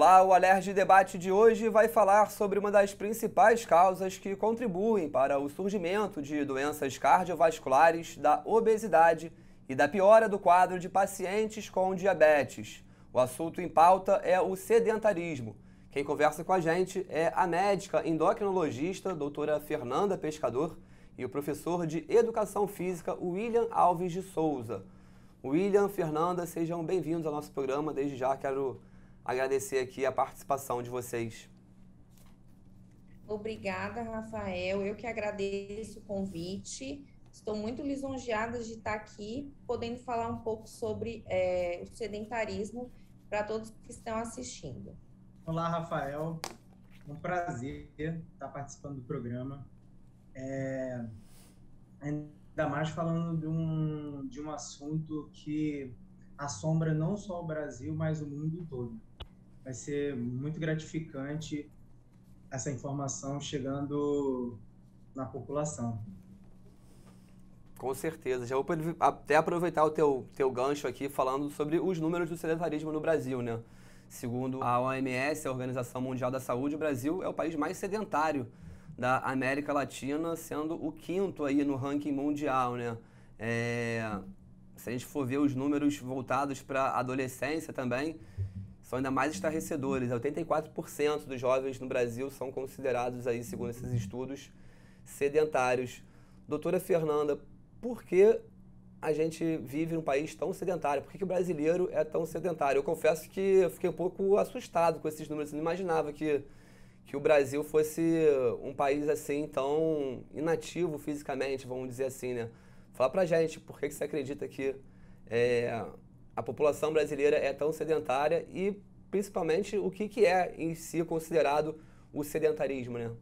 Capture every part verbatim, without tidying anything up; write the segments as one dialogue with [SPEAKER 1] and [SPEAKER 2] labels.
[SPEAKER 1] Olá, o Alerj Debate de hoje vai falar sobre uma das principais causas que contribuem para o surgimento de doenças cardiovasculares, da obesidade e da piora do quadro de pacientes com diabetes. O assunto em pauta é o sedentarismo. Quem conversa com a gente é a médica endocrinologista, doutora Fernanda Pescador, e o professor de Educação Física, William Alves de Souza. William, Fernanda, sejam bem-vindos ao nosso programa. Desde já quero agradecer aqui a participação de vocês.
[SPEAKER 2] Obrigada, Rafael. Eu que agradeço o convite. Estou muito lisonjeada de estar aqui, podendo falar um pouco sobre é, o sedentarismo para todos que estão assistindo.
[SPEAKER 3] Olá, Rafael. Um prazer estar participando do programa. É, ainda mais falando de um, de um assunto que assombra não só o Brasil, mas o mundo todo. Vai ser muito gratificante essa informação chegando na população.
[SPEAKER 1] Com certeza. Já vou até aproveitar o teu, teu gancho aqui falando sobre os números do sedentarismo no Brasil, né? Segundo a O M S, a Organização Mundial da Saúde, o Brasil é o país mais sedentário da América Latina, sendo o quinto aí no ranking mundial, né? É, se a gente for ver os números voltados para a adolescência também, são ainda mais estarrecedores. oitenta e quatro por cento dos jovens no Brasil são considerados, aí, segundo esses estudos, sedentários. Doutora Fernanda, por que a gente vive num país tão sedentário? Por que, que o brasileiro é tão sedentário? Eu confesso que eu fiquei um pouco assustado com esses números. Eu não imaginava que, que o Brasil fosse um país assim tão inativo fisicamente, vamos dizer assim, né? Fala pra gente, por que, que você acredita que é, a população brasileira é tão sedentária e, principalmente, o que, que é em si considerado o sedentarismo, né?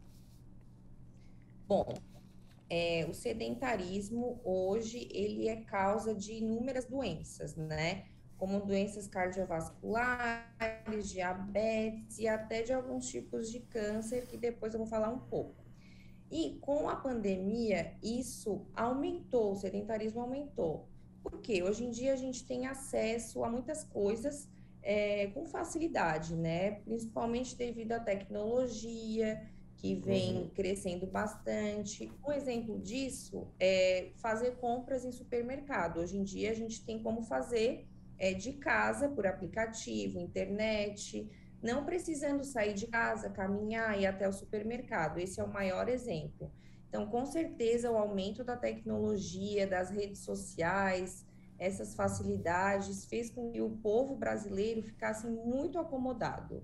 [SPEAKER 2] Bom, é, o sedentarismo hoje ele é causa de inúmeras doenças, né? Como doenças cardiovasculares, diabetes e até de alguns tipos de câncer, que depois eu vou falar um pouco. E com a pandemia, isso aumentou, o sedentarismo aumentou. Por quê? Hoje em dia a gente tem acesso a muitas coisas é, com facilidade, né? Principalmente devido à tecnologia, que vem uhum. crescendo bastante. Um exemplo disso é fazer compras em supermercado. Hoje em dia a gente tem como fazer é, de casa, por aplicativo, internet, não precisando sair de casa, caminhar e ir até o supermercado. Esse é o maior exemplo. Então, com certeza, o aumento da tecnologia, das redes sociais, essas facilidades, fez com que o povo brasileiro ficasse muito acomodado.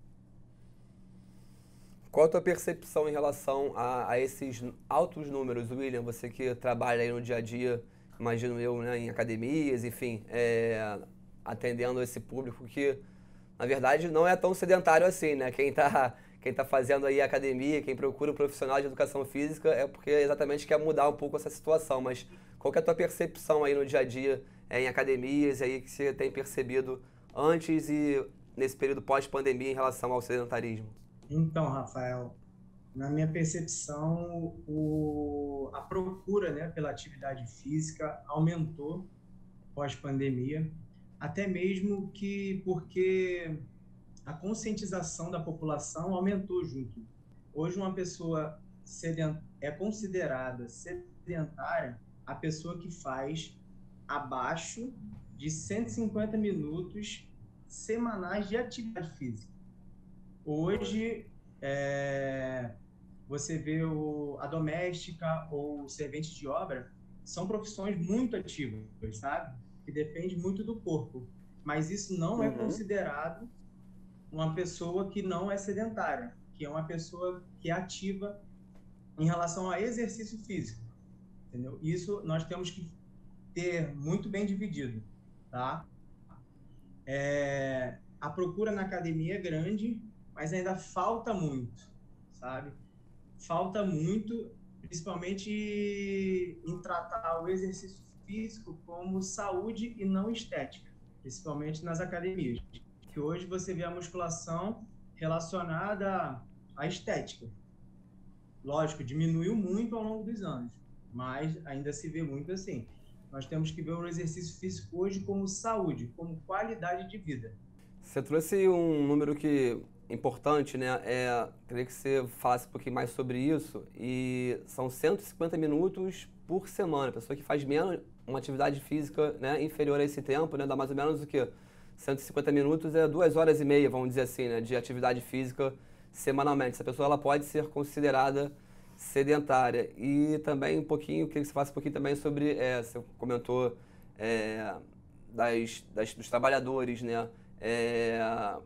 [SPEAKER 1] Qual a tua percepção em relação a, a esses altos números, William? Você que trabalha aí no dia a dia, imagino eu, né, em academias, enfim, é, atendendo esse público que, na verdade, não é tão sedentário assim, né? Quem está quem tá fazendo aí academia, quem procura um profissional de educação física é porque exatamente quer mudar um pouco essa situação. Mas qual que é a tua percepção aí no dia a dia, é, em academias, aí que você tem percebido antes e nesse período pós-pandemia em relação ao sedentarismo?
[SPEAKER 3] Então, Rafael, na minha percepção, o, a procura, né, pela atividade física aumentou pós-pandemia, até mesmo que porque a conscientização da população aumentou junto. Hoje, uma pessoa sedent, é considerada sedentária a pessoa que faz abaixo de cento e cinquenta minutos semanais de atividade física. Hoje, é, você vê o, a doméstica ou o servente de obra, são profissões muito ativas, sabe? Que depende muito do corpo. Mas isso não é uhum. considerado uma pessoa que não é sedentária, que é uma pessoa que é ativa em relação a exercício físico, entendeu? Isso nós temos que ter muito bem dividido, tá? É, a procura na academia é grande, mas ainda falta muito, sabe? Falta muito, principalmente em tratar o exercício físico como saúde e não estética, principalmente nas academias. Que hoje você vê a musculação relacionada à estética. Lógico, diminuiu muito ao longo dos anos, mas ainda se vê muito assim. Nós temos que ver o exercício físico hoje como saúde, como qualidade de vida.
[SPEAKER 1] Você trouxe um número que importante, né? É, queria que você falasse um pouquinho mais sobre isso. E são cento e cinquenta minutos por semana. A pessoa que faz menos uma atividade física, né, inferior a esse tempo, né, dá mais ou menos o quê? cento e cinquenta minutos é duas horas e meia, vamos dizer assim, né, de atividade física semanalmente. Essa pessoa ela pode ser considerada sedentária. E também um pouquinho, queria que você falasse um pouquinho também sobre, é, você comentou é, das, das, dos trabalhadores, né? É,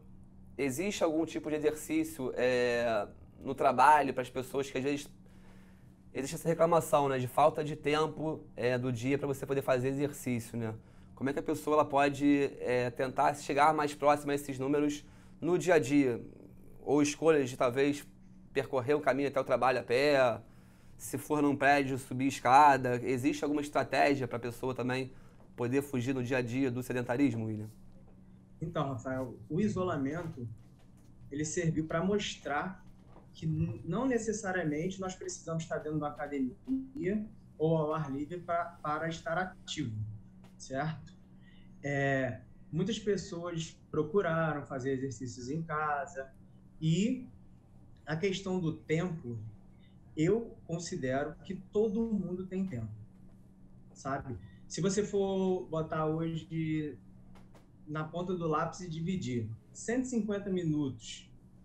[SPEAKER 1] existe algum tipo de exercício é, no trabalho para as pessoas que às vezes existe essa reclamação, né, de falta de tempo é, do dia para você poder fazer exercício, né? Como é que a pessoa ela pode é, tentar chegar mais próxima a esses números no dia a dia? Ou escolhas de talvez percorrer o caminho até o trabalho a pé, se for num prédio, subir escada. Existe alguma estratégia para a pessoa também poder fugir no dia a dia do sedentarismo, William?
[SPEAKER 3] Então, Rafael, o isolamento, ele serviu para mostrar que não necessariamente nós precisamos estar dentro de uma academia ou ao ar livre pra, para estar ativo, certo? É, muitas pessoas procuraram fazer exercícios em casa e a questão do tempo, eu considero que todo mundo tem tempo, sabe? Se você for botar hoje na ponta do lápis e dividir cento e cinquenta minutos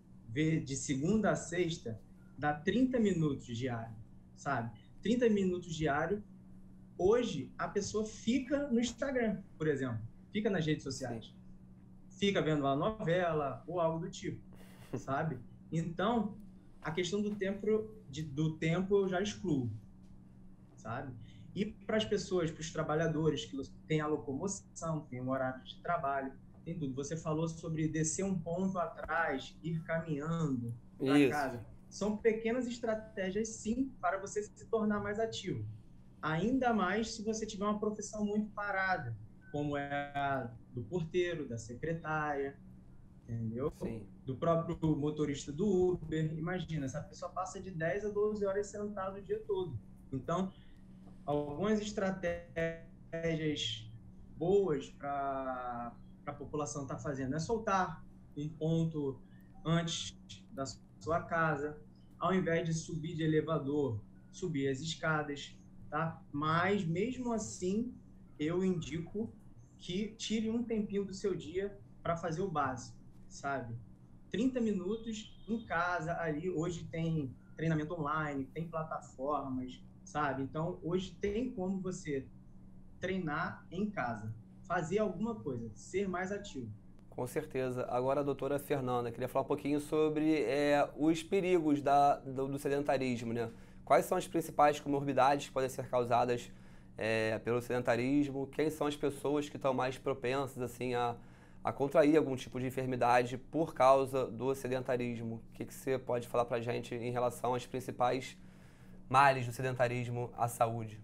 [SPEAKER 3] de segunda a sexta, dá trinta minutos diário, sabe? trinta minutos diário. Hoje, a pessoa fica no Instagram, por exemplo, fica nas redes sociais, fica vendo uma novela ou algo do tipo, sabe? Então, a questão do tempo, de, do tempo eu já excluo, sabe? E para as pessoas, para os trabalhadores que têm a locomoção, têm um horário de trabalho, tem tudo. Você falou sobre descer um ponto atrás, ir caminhando para casa. São pequenas estratégias, sim, para você se tornar mais ativo. Ainda mais se você tiver uma profissão muito parada, como é a do porteiro, da secretária, entendeu? Sim. Do próprio motorista do Uber. Imagina, essa pessoa passa de dez a doze horas sentado o dia todo. Então, algumas estratégias boas para a população estar tá fazendo é soltar um ponto antes da sua casa, ao invés de subir de elevador, subir as escadas, tá? Mas, mesmo assim, eu indico que tire um tempinho do seu dia para fazer o básico, sabe? trinta minutos em casa ali, hoje tem treinamento online, tem plataformas, sabe? Então, hoje tem como você treinar em casa, fazer alguma coisa, ser mais ativo.
[SPEAKER 1] Com certeza. Agora, a doutora Fernanda, queria falar um pouquinho sobre é, os perigos da, do, do sedentarismo, né? Quais são as principais comorbidades que podem ser causadas é, pelo sedentarismo? Quem são as pessoas que estão mais propensas assim, a, a contrair algum tipo de enfermidade por causa do sedentarismo? O que, que você pode falar para a gente em relação às principais males do sedentarismo à saúde?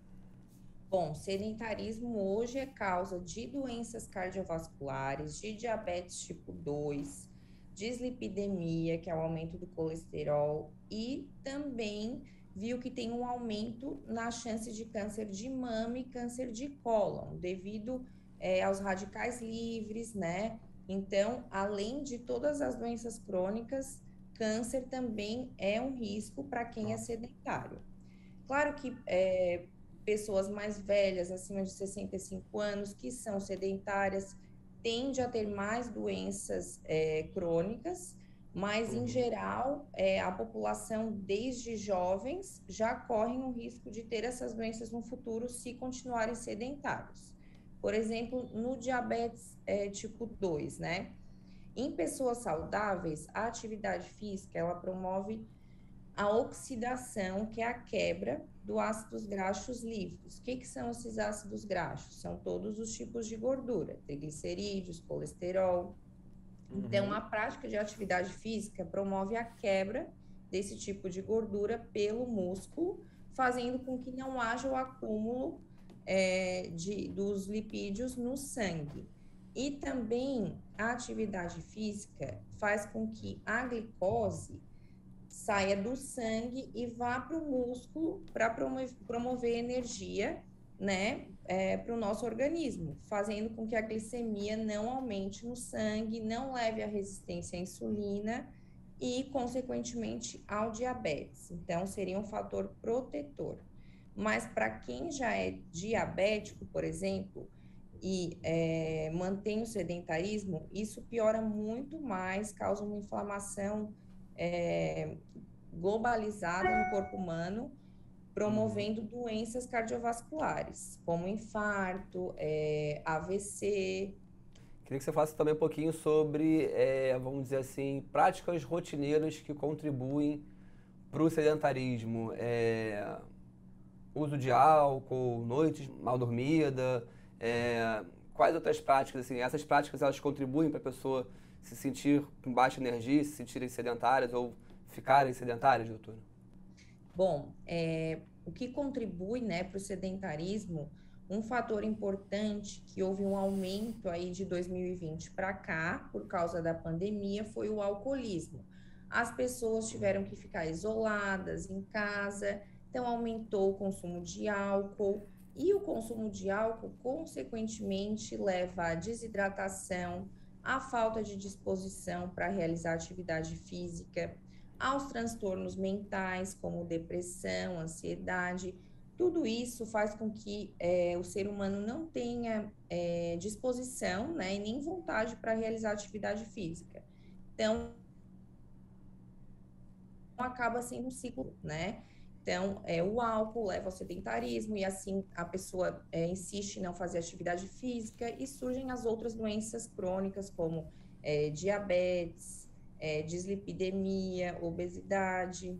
[SPEAKER 2] Bom, sedentarismo hoje é causa de doenças cardiovasculares, de diabetes tipo dois, dislipidemia, que é o aumento do colesterol, e também viu que tem um aumento na chance de câncer de mama e câncer de cólon, devido é, aos radicais livres, né? Então, além de todas as doenças crônicas, câncer também é um risco para quem é sedentário. Claro que é, pessoas mais velhas, acima de sessenta e cinco anos, que são sedentárias, tendem a ter mais doenças é, crônicas, mas, uhum. em geral, é, a população, desde jovens, já correm o risco de ter essas doenças no futuro se continuarem sedentários. Por exemplo, no diabetes é, tipo dois, né? Em pessoas saudáveis, a atividade física, ela promove a oxidação, que é a quebra do ácidos graxos livres. O que, que são esses ácidos graxos? São todos os tipos de gordura, triglicerídeos, colesterol. Uhum. Então, a prática de atividade física promove a quebra desse tipo de gordura pelo músculo, fazendo com que não haja o acúmulo é, de, dos lipídios no sangue. E também a atividade física faz com que a glicose saia do sangue e vá para o músculo para promover, promover energia, né, é, para o nosso organismo, fazendo com que a glicemia não aumente no sangue, não leve à resistência à insulina e, consequentemente, ao diabetes. Então, seria um fator protetor. Mas para quem já é diabético, por exemplo, e é, mantém o sedentarismo, isso piora muito mais, causa uma inflamação é, globalizada no corpo humano, promovendo doenças cardiovasculares, como infarto, é, A V C.
[SPEAKER 1] Queria que você falasse também um pouquinho sobre, é, vamos dizer assim, práticas rotineiras que contribuem para o sedentarismo. É, uso de álcool, noites mal dormida, é, quais outras práticas, assim, essas práticas elas contribuem para a pessoa se sentir com baixa energia, se sentirem sedentárias ou ficarem sedentárias, doutora?
[SPEAKER 2] Bom, é, o que contribui, né, para o sedentarismo, um fator importante que houve um aumento aí de dois mil e vinte para cá, por causa da pandemia, foi o alcoolismo. As pessoas tiveram que ficar isoladas em casa, então aumentou o consumo de álcool, e o consumo de álcool, consequentemente, leva à desidratação, à falta de disposição para realizar atividade física, aos transtornos mentais, como depressão, ansiedade. Tudo isso faz com que é, o ser humano não tenha é, disposição, né, e nem vontade para realizar atividade física. Então, acaba sendo um ciclo, né? Então, é, o álcool leva ao sedentarismo e assim a pessoa é, insiste em não fazer atividade física e surgem as outras doenças crônicas como é, diabetes, é, dislipidemia, obesidade.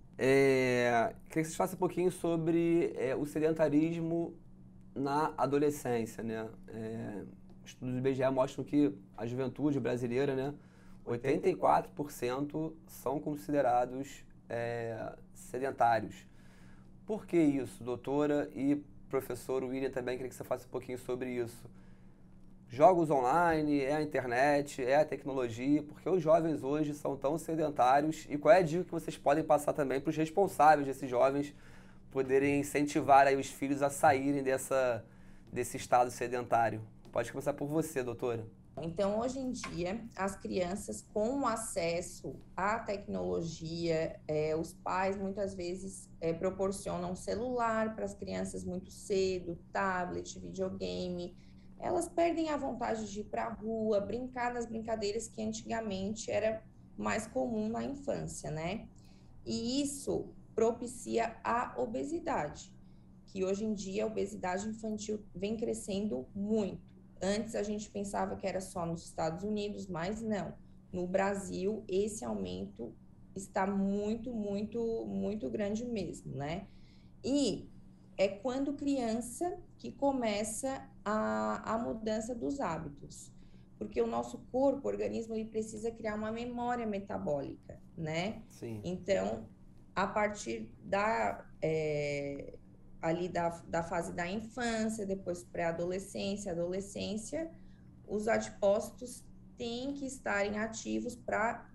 [SPEAKER 1] É, queria que vocês falassem um pouquinho sobre é, o sedentarismo na adolescência, né? É, estudos do I B G E mostram que a juventude brasileira, né, oitenta e quatro por cento são considerados é, sedentários. Por que isso, doutora? E professor William também, queria que você falasse um pouquinho sobre isso. Jogos online, é a internet, é a tecnologia, porque os jovens hoje são tão sedentários e qual é a dica que vocês podem passar também para os responsáveis desses jovens poderem incentivar aí os filhos a saírem dessa, desse estado sedentário? Pode começar por você, doutora.
[SPEAKER 2] Então, hoje em dia, as crianças com acesso à tecnologia, é, os pais muitas vezes é, proporcionam celular para as crianças muito cedo, tablet, videogame. Elas perdem a vontade de ir para a rua, brincar nas brincadeiras que antigamente era mais comum na infância, né? E isso propicia a obesidade, que hoje em dia a obesidade infantil vem crescendo muito. Antes a gente pensava que era só nos Estados Unidos, mas não. No Brasil, esse aumento está muito, muito, muito grande mesmo, né? E é quando criança que começa a, a mudança dos hábitos. Porque o nosso corpo, o organismo, ele precisa criar uma memória metabólica, né?
[SPEAKER 1] Sim.
[SPEAKER 2] Então, a partir da... É, ali da, da fase da infância, depois pré-adolescência, adolescência, os adipócitos têm que estarem ativos para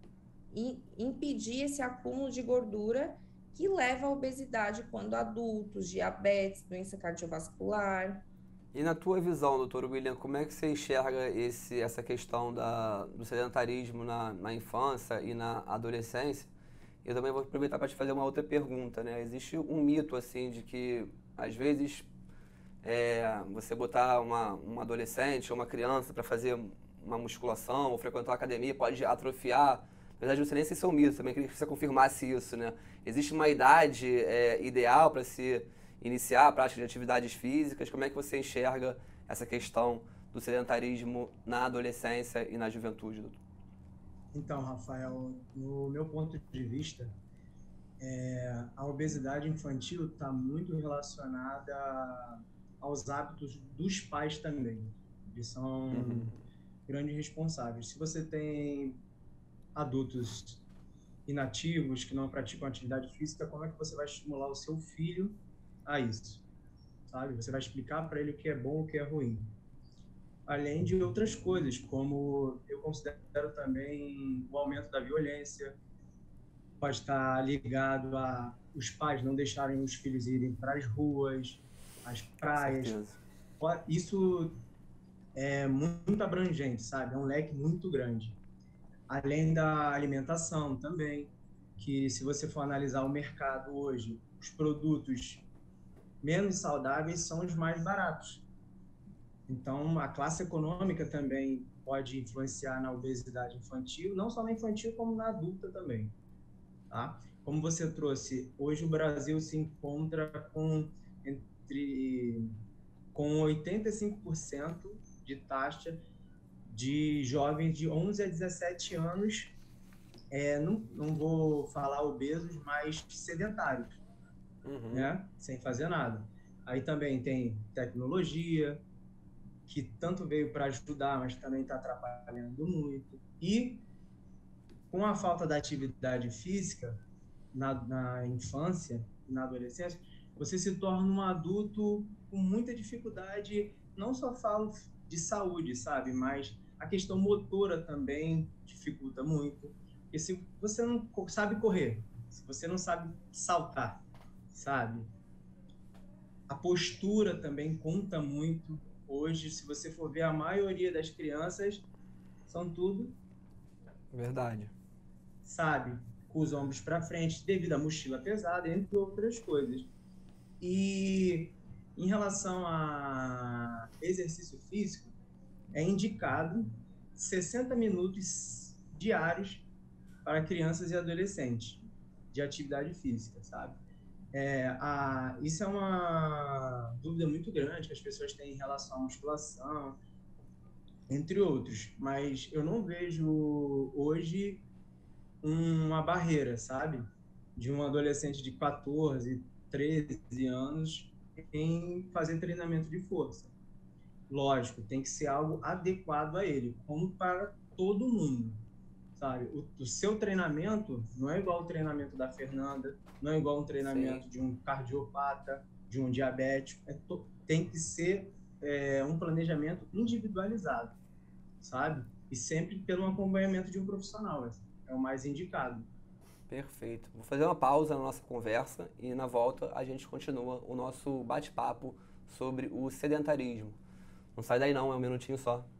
[SPEAKER 2] impedir esse acúmulo de gordura que leva à obesidade quando adultos, diabetes, doença cardiovascular.
[SPEAKER 1] E na tua visão, doutor William, como é que você enxerga esse, essa questão da, do sedentarismo na, na infância e na adolescência? Eu também vou aproveitar para te fazer uma outra pergunta, né? Existe um mito, assim, de que, às vezes, é, você botar uma, uma adolescente ou uma criança para fazer uma musculação ou frequentar uma academia pode atrofiar. Apesar de você nem sei se é um mito, também queria que você confirmasse isso, né? Existe uma idade é, ideal para se iniciar a prática de atividades físicas? Como é que você enxerga essa questão do sedentarismo na adolescência e na juventude, doutor?
[SPEAKER 3] Então, Rafael, no meu ponto de vista, é, a obesidade infantil está muito relacionada aos hábitos dos pais também, que são uhum. grandes responsáveis. Se você tem adultos inativos que não praticam atividade física, como é que você vai estimular o seu filho a isso? Sabe? Você vai explicar para ele o que é bom e o que é ruim. Além de outras coisas, como eu considero também o aumento da violência, pode estar ligado a os pais não deixarem os filhos irem para as ruas, as praias. Isso é muito abrangente, sabe? É um leque muito grande. Além da alimentação também, que se você for analisar o mercado hoje, os produtos menos saudáveis são os mais baratos. Então, a classe econômica também pode influenciar na obesidade infantil, não só na infantil, como na adulta também. Tá? Como você trouxe, hoje o Brasil se encontra com, entre, com oitenta e cinco por cento de taxa de jovens de onze a dezessete anos, é, não, não vou falar obesos, mas sedentários, uhum. né? Sem fazer nada. Aí também tem tecnologia, que tanto veio para ajudar, mas também está atrapalhando muito. E com a falta da atividade física na, na infância e na adolescência, você se torna um adulto com muita dificuldade, não só falo de saúde, sabe? Mas a questão motora também dificulta muito. Porque se você não sabe correr, se você não sabe saltar, sabe? A postura também conta muito. Hoje, se você for ver, a maioria das crianças são tudo...
[SPEAKER 1] Verdade.
[SPEAKER 3] Sabe? Com os ombros para frente, devido à mochila pesada, entre outras coisas. E em relação a exercício físico, é indicado sessenta minutos diários para crianças e adolescentes de atividade física, sabe? É, a, isso é uma dúvida muito grande que as pessoas têm em relação à musculação, entre outros, mas eu não vejo hoje uma barreira, sabe? De um adolescente de quatorze, treze anos em fazer treinamento de força. Lógico, tem que ser algo adequado a ele, como para todo mundo, sabe? O, o seu treinamento não é igual ao treinamento da Fernanda, não é igual ao treinamento Sim. de um cardiopata, de um diabético. É to, tem que ser é, um planejamento individualizado, sabe? E sempre pelo acompanhamento de um profissional, é o mais indicado.
[SPEAKER 1] Perfeito. Vou fazer uma pausa na nossa conversa e na volta a gente continua o nosso bate-papo sobre o sedentarismo. Não sai daí não, é um minutinho só.